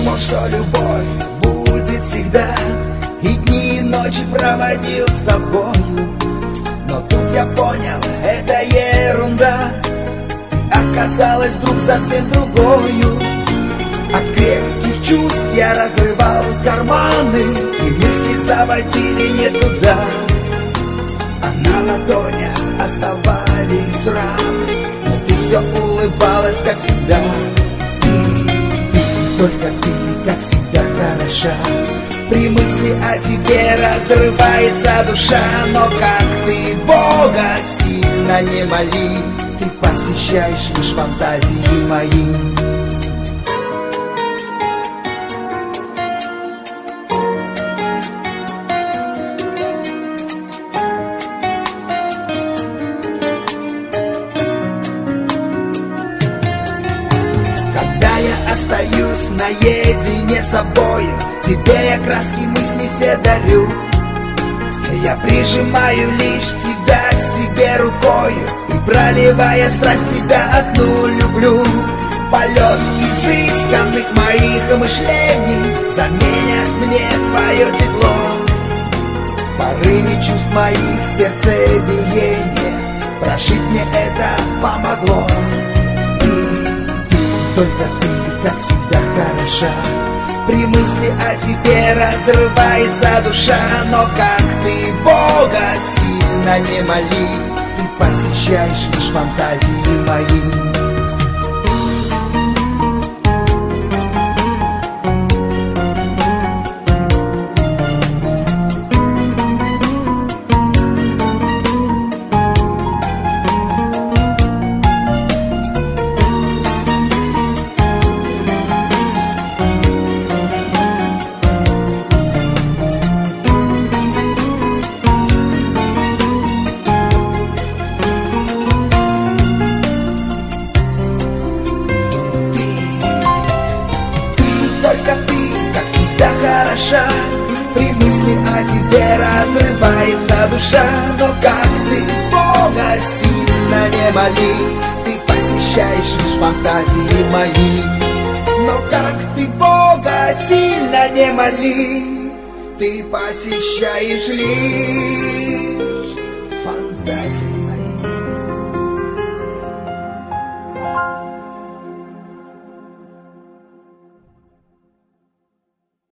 думал, что любовь будет всегда, и дни и ночи проводил с тобою. Но тут я понял, это ерунда. Ты оказалась вдруг совсем другою. От крепких чувств я разрывал карманы, и мысли заводили не туда. А на ладонях оставались раны, но ты все улыбалась, как всегда. Только ты, как всегда, хороша. При мысли о тебе разрывается душа. Но как ты Бога сильно не моли, ты посещаешь лишь фантазии мои. Остаюсь наедине с собою, тебе я краски мысли все дарю. Я прижимаю лишь тебя к себе рукою, и проливая страсть тебя одну люблю. Полет изысканных моих мышлений заменят мне твое тепло. Порыве чувств моих сердцебиение прожить мне это помогло. Только ты, как всегда, хороша. При мысли о тебе разрывается душа. Но как ты Бога сильно не моли, ты посещаешь лишь фантазии мои. Хороша. При мысли о тебе разрывается душа. Но как ты Бога сильно не моли, ты посещаешь лишь фантазии мои. Но как ты Бога сильно не моли, ты посещаешь лишь фантазии мои.